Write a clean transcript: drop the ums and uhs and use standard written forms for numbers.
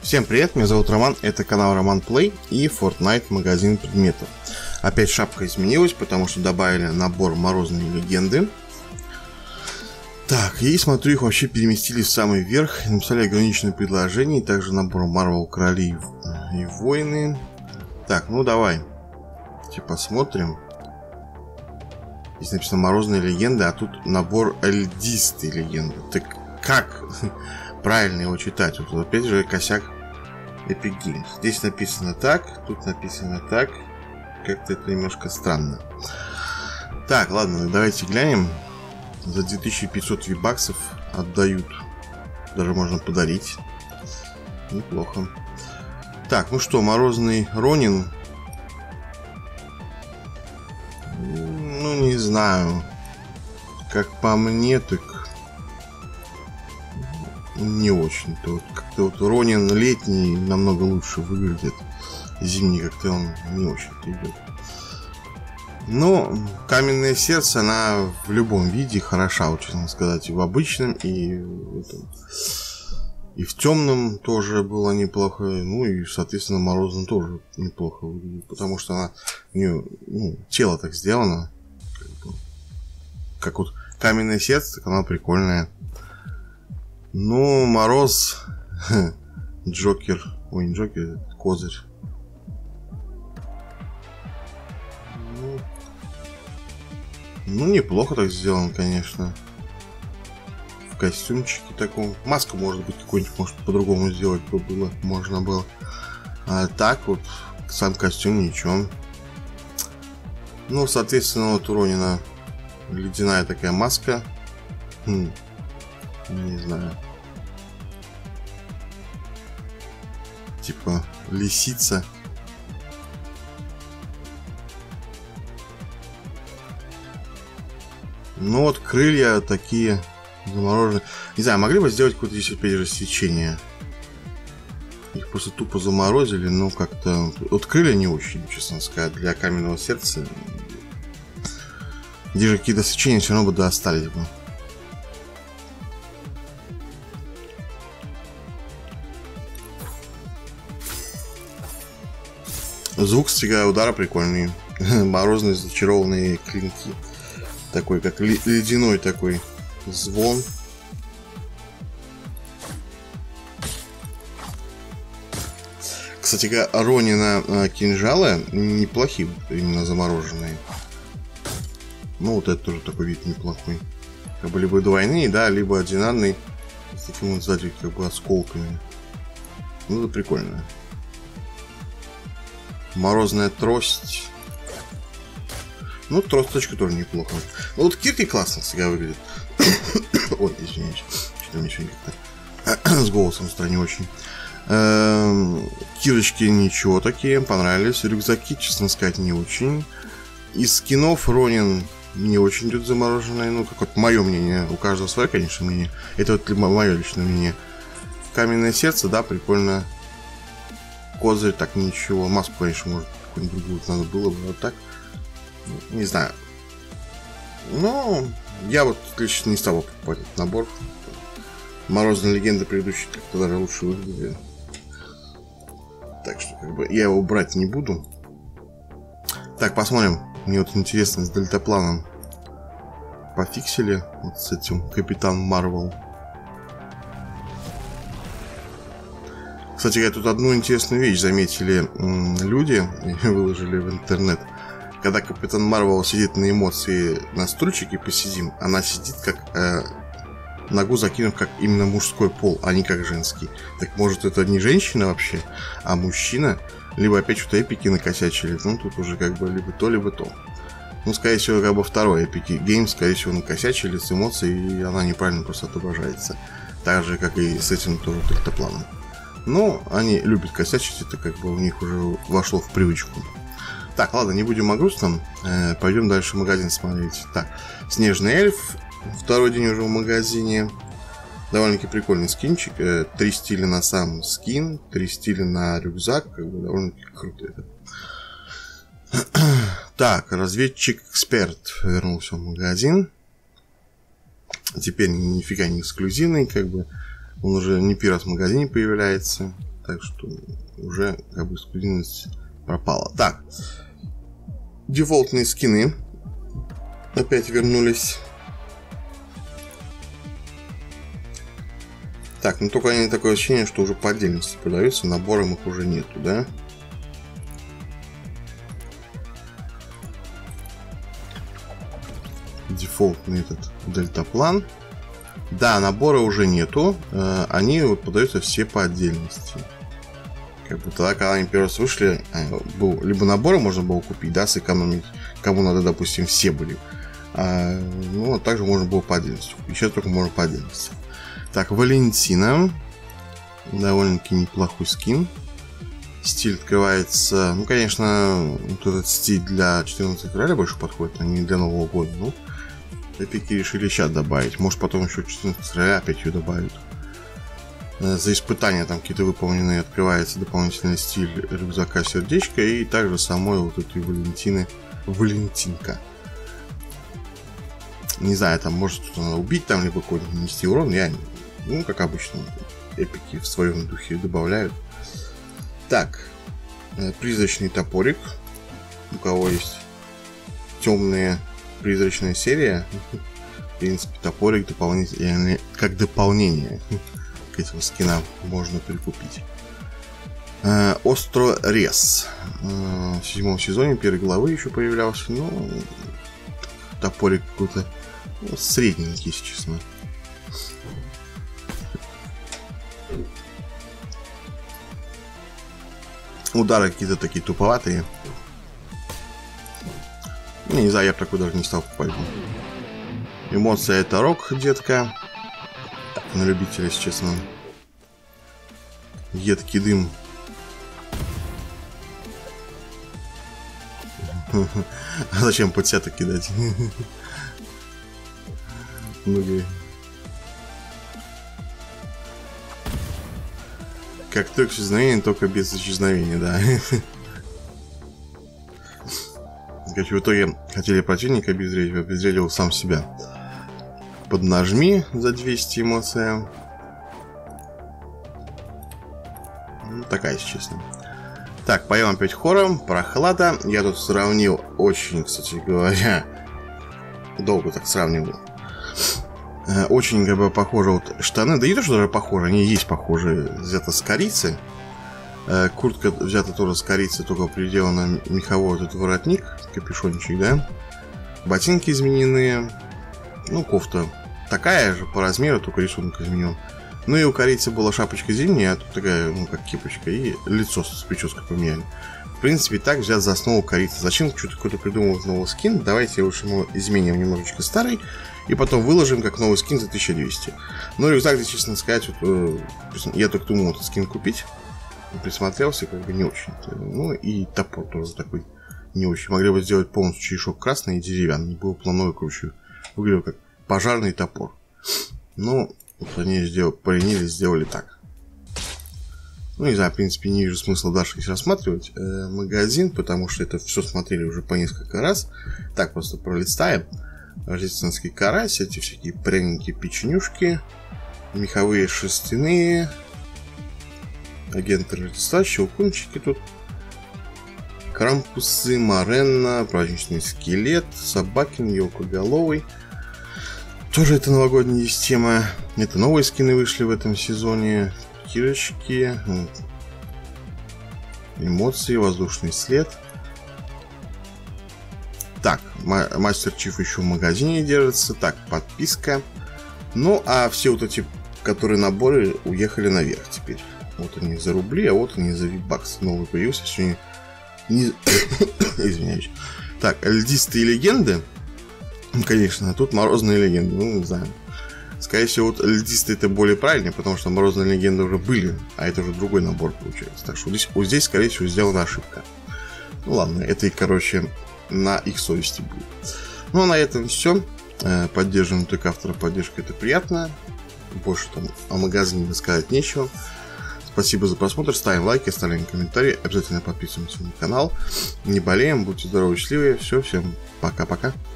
Всем привет, меня зовут Роман, это канал Роман Плей и Fortnite магазин предметов. Опять шапка изменилась, потому что добавили набор Морозные легенды. Так, и смотрю, их вообще переместили в самый верх, написали ограниченное предложение, и также набор Marvel Короли и Воины. Так, ну давай, посмотрим. Здесь написано Морозные легенды, а тут набор Льдистые легенды. Так как правильно его читать? Вот опять же косяк Epic Games. Здесь написано так, тут написано так. Как-то это немножко странно. Так, ладно, давайте глянем. За 2500 вибаксов отдают. Даже можно подарить. Неплохо. Так, ну что, Морозный Ронин. Ну, не знаю. Как по мне, так не очень-то. Вот как-то вот Ронин летний намного лучше выглядит. Зимний как-то он не очень-то идет. Но каменное сердце, она в любом виде хороша, вот, честно сказать, и в обычном, и в темном тоже было неплохо, ну и, соответственно, Морозном тоже неплохо выглядит, потому что она, у нее, тело так сделано, как вот каменное сердце, так она прикольная. Ну, Мороз, Джокер, ой, не Джокер, Козырь. Ну, неплохо так сделан, конечно. В костюмчике таком. Маску, может быть, какой-нибудь, может, по-другому сделать бы было. Можно было. А так вот, сам костюм ничего. Ну, соответственно, вот у Ронина ледяная такая маска. Не знаю. Типа лисица. Ну вот крылья такие замороженные. Не знаю, могли бы сделать какое-то здесь опять рассечение. Их просто тупо заморозили, но как-то... Вот крылья не очень, честно сказать, для каменного сердца. Где же какие-то сечения все равно бы достались бы. Звук стига удара прикольный. Морозные зачарованные клинки. Такой, как ледяной такой звон. Кстати, Ронина кинжалы неплохие, именно замороженные. Ну, вот это тоже такой вид неплохой. Как бы либо двойные, да, либо одинарный. С такими вот сзади как бы осколками. Ну, это прикольно. Морозная трость. Ну, тросточка тоже неплохо. Ну, вот Кирки классно всегда выглядит. Ой, извиняюсь. Что-то мне сегодня как-то с голосом стало не очень. Кирочки ничего такие, понравились. Рюкзаки, честно сказать, не очень. Из скинов Ронин не очень идет замороженный. Ну, как вот мое мнение. У каждого свое, конечно, мнение. Это вот мое личное мнение. Каменное сердце, да, прикольно. Козырь, так ничего. Маску, конечно, может, какую-нибудь другую надо было бы. Вот так. Не знаю. Но я вот лично не стал покупать этот набор. Морозные легенды предыдущие как-то даже лучше выглядели. Так что как бы я его брать не буду. Так, посмотрим. Мне вот интересно с дельтапланом пофиксили. Вот с этим Капитан Марвел. Кстати, тут одну интересную вещь заметили люди и выложили в интернет. Когда Капитан Марвел сидит на эмоции на стульчике посидим, она сидит как ногу закинув как именно мужской пол, а не как женский. Так может это не женщина вообще, а мужчина? Либо опять что-то эпики накосячили. Ну тут уже как бы либо то, либо то. Ну, скорее всего, как бы второй Epic Games, скорее всего, накосячили с эмоцией, и она неправильно просто отображается. Так же, как и с этим тоже дельтапланом. Но они любят косячить, это как бы у них уже вошло в привычку. Так, ладно, не будем о грустном. Пойдем дальше в магазин смотреть. Так, Снежный эльф. Второй день уже в магазине. Довольно-таки прикольный скинчик. 3 стиля на сам скин, 3 стиля на рюкзак. Как бы довольно-таки круто это. Так, разведчик-эксперт вернулся в магазин. Теперь нифига не эксклюзивный, как бы. Он уже не первый раз в магазине появляется. так что уже как бы эксклюзивность пропала. Так, дефолтные скины опять вернулись. Так, ну только они такое ощущение, что уже по отдельности продаются, набором их уже нету, да? Дефолтный этот дельтаплан. Да, набора уже нету. Они вот продаются все по отдельности. Как бы тогда, когда они первый раз вышли, был, либо наборы можно было купить, да, сэкономить, кому надо, допустим, все были. Ну, а также можно было по отдельности. Еще только можно по отдельности. Так, Валентина. Довольно-таки неплохой скин. Стиль открывается... Ну, конечно, вот этот стиль для 14 февраля больше подходит, а не для Нового года. Ну, эпики решили сейчас добавить. Может, потом еще 14 февраля опять ее добавят. За испытания там какие-то выполненные открывается дополнительный стиль рюкзака сердечко. И также самой вот этой Валентины. Валентинка. Не знаю, там может кто-то убить, там либо какой-то нанести урон. Я, ну, как обычно, эпики в своем духе добавляют. Так, призрачный топорик. У кого есть темная призрачная серия, в принципе, топорик дополнительный, как дополнение к этим скинам можно прикупить. Острорез. В 7 сезоне первой главы еще появлялся, но топорик какой-то, ну, средненький, если честно. Удары какие-то такие туповатые. Ну, не знаю, я бы такой даже не стал покупать. Эмоция — это рок, детка. Так, на любителя, если честно. Едкий дым. А зачем под себя кидать? Как только исчезновение, только без исчезновения, да. Короче, в итоге хотели противника обезвредить, обезвредил сам себя. Поднажми за 200 эмоция. Ну, такая, если честно. Так, поем опять хором. Прохлада. Я тут сравнил очень, кстати говоря, долго так сравнивал. Очень как бы похожи вот штаны. Да не то, что даже похожи, они есть похожие. Взято с корицы. Куртка взята тоже с корицы, только приделана меховой этот воротник, капюшончик, да. Ботинки изменены. Ну, кофта такая же по размеру, только рисунок изменен. Ну и у корицы была шапочка зимняя, а тут такая, ну, как кепочка. И лицо с прической поменяли. В принципе, так взят за основу корицы. Зачем что-то какой-то придумывать новый скин? Давайте лучше мы изменим немножечко старый. И потом выложим как новый скин за 1200. Но рюкзак, честно сказать, вот, я только думал этот скин купить. Присмотрелся, как бы не очень. Ну и топор тоже такой не очень. Могли бы сделать полностью черешок красный и деревянный. Было плановое круче. Выглядел как пожарный топор. Но вот они поленились, сделали так. Ну, не знаю, в принципе, не вижу смысла дальше рассматривать магазин, потому что это все смотрели уже по несколько раз. Так, просто пролистаем. Рождественский карась, эти всякие пряники, печенюшки, меховые шерстяные, агенты Рождества, щелкунчики тут, крампусы, моренна, праздничный скелет, собакин, елкоголовый. Тоже это новогодняя система. Это новые скины вышли в этом сезоне. Кирочки, эмоции, воздушный след. Так, Мастер Чиф еще в магазине держится. Так, подписка. Ну, а все вот эти, которые наборы, уехали наверх теперь. Вот они за рубли, а вот они за вибакс. Новый появился сегодня. Извиняюсь. Так, льдистые легенды. Конечно, тут морозные легенды. Ну, не знаю. Скорее всего, вот льдистые это более правильно, потому что морозные легенды уже были, а это уже другой набор получается. Так что здесь, вот здесь, скорее всего, сделана ошибка. Ну ладно, это и, короче, на их совести будет. Ну, а на этом все. Поддерживаем только автора, поддержка, это приятно. Больше там о магазине сказать нечего. Спасибо за просмотр, ставим лайки, оставляем комментарии, обязательно подписываемся на канал. Не болеем, будьте здоровы, счастливы. Все, всем пока-пока.